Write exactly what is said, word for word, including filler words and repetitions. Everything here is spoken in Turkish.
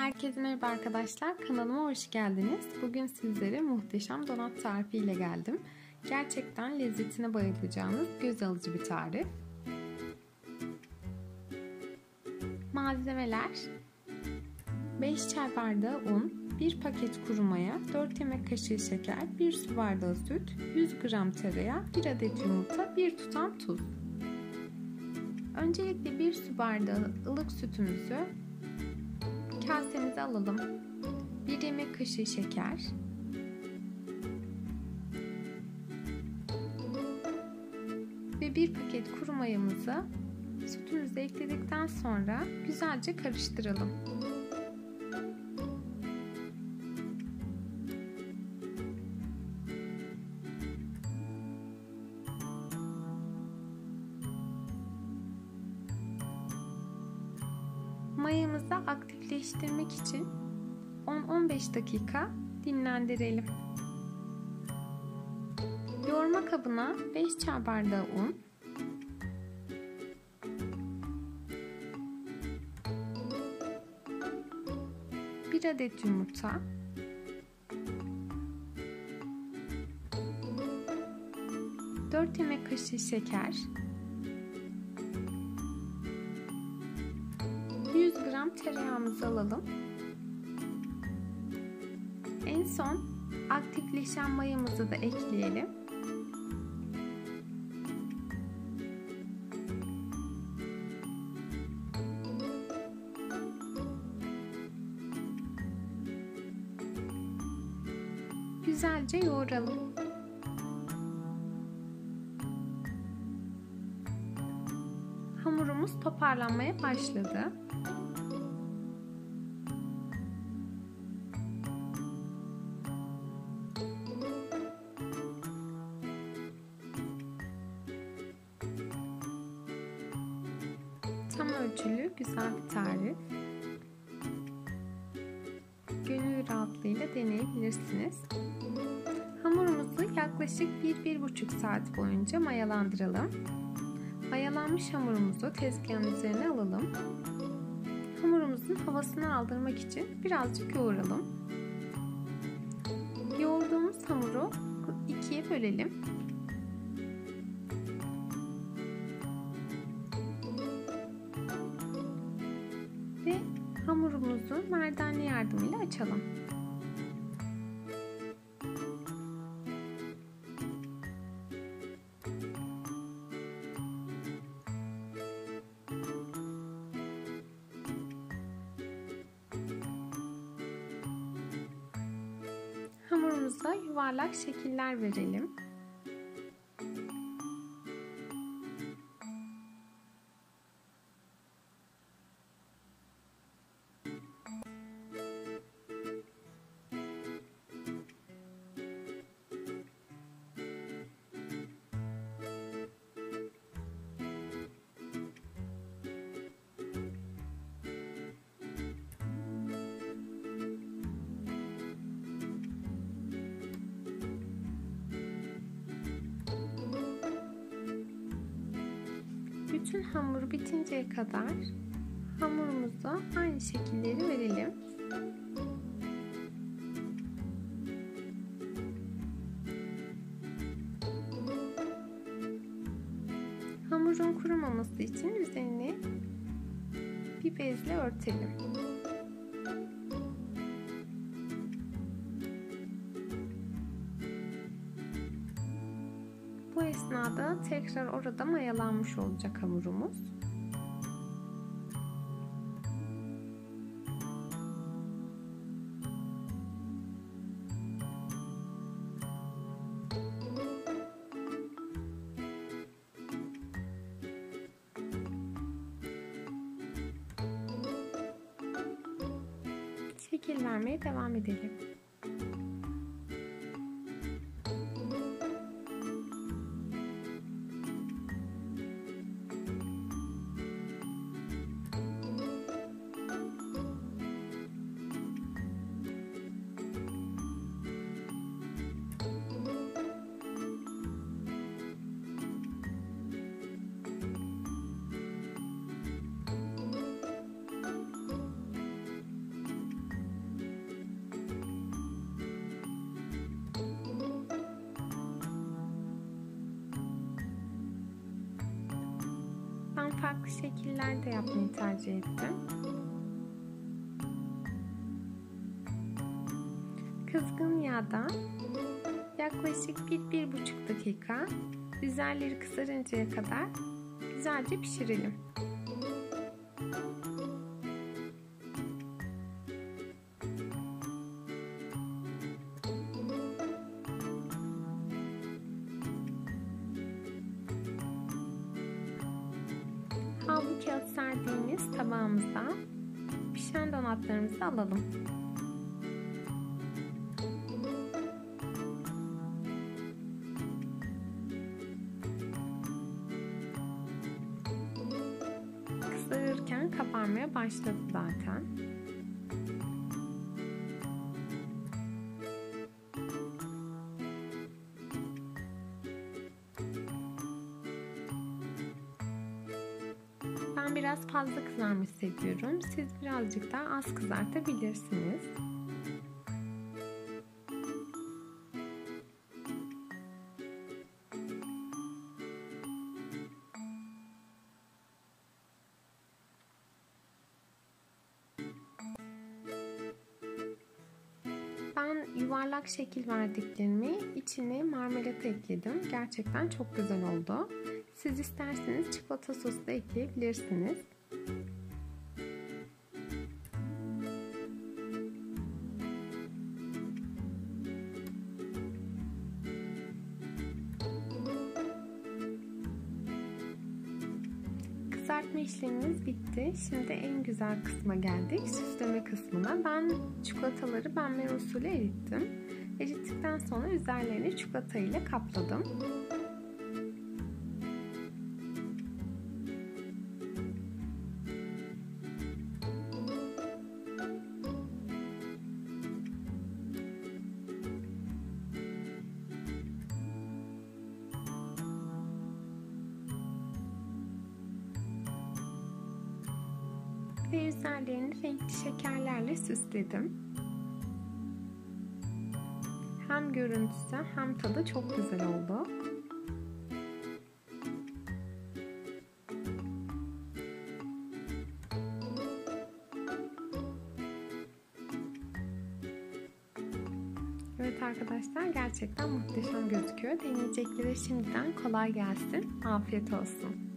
Herkese merhaba arkadaşlar, kanalıma hoş geldiniz. Bugün sizlere muhteşem donat tarifi ile geldim. Gerçekten lezzetine bayılacağınız göz alıcı bir tarif. Malzemeler: beş çay bardağı un, bir paket kuru maya, dört yemek kaşığı şeker, bir su bardağı süt, yüz gram tereyağı, bir adet yumurta, bir tutam tuz. Öncelikle bir su bardağı ılık sütümüzü kasemize alalım. bir yemek kaşığı şeker, ve bir paket kuru mayamızı sütümüze ekledikten sonra güzelce karıştıralım. Mayamızı aktifleştirmek için on on beş dakika dinlendirelim. Yoğurma kabına beş çay bardağı un, bir adet yumurta, dört yemek kaşığı şeker, yüz gram tereyağımızı alalım. En son aktifleşen mayamızı da ekleyelim. Güzelce yoğuralım. Hamurumuz toparlanmaya başladı. Tam ölçülü güzel bir tarif. Gönül rahatlığıyla deneyebilirsiniz. Hamurumuzu yaklaşık bir bir buçuk saat boyunca mayalandıralım. Mayalanmış hamurumuzu tezgahın üzerine alalım. Hamurumuzun havasını aldırmak için birazcık yoğuralım. Yoğurduğumuz hamuru ikiye bölelim. Ve hamurumuzu merdane yardımıyla açalım. Hamurumuza yuvarlak şekiller verelim. Bütün hamur bitinceye kadar hamurumuza aynı şekilleri verelim. Hamurun kurumaması için üzerini bir bezle örtelim. Bu esnada tekrar orada mayalanmış olacak hamurumuz. Şekil vermeye devam edelim. farklı şekiller de yapmayı tercih ettim. Kızgın yağda yaklaşık bir bir buçuk dakika üzerleri kızarıncaya kadar güzelce pişirelim. Havlu kağıt serdiğimiz tabağımıza pişen donatlarımızı alalım. Kızarırken kabarmaya başladı zaten. Ben biraz fazla kızarmış seviyorum. Siz birazcık daha az kızartabilirsiniz. Ben yuvarlak şekil verdiklerimi içine marmelat ekledim. Gerçekten çok güzel oldu. Siz isterseniz çikolata sosu da ekleyebilirsiniz. Kızartma işlemimiz bitti. Şimdi en güzel kısma geldik. Süsleme kısmına. Ben çikolataları benmer usulü erittim. Erittikten sonra üzerlerini çikolata ile kapladım. Ve üzerlerini renkli şekerlerle süsledim. Hem görüntüsü hem tadı çok güzel oldu. Evet arkadaşlar, gerçekten muhteşem gözüküyor. Deneyeceklere şimdiden kolay gelsin. Afiyet olsun.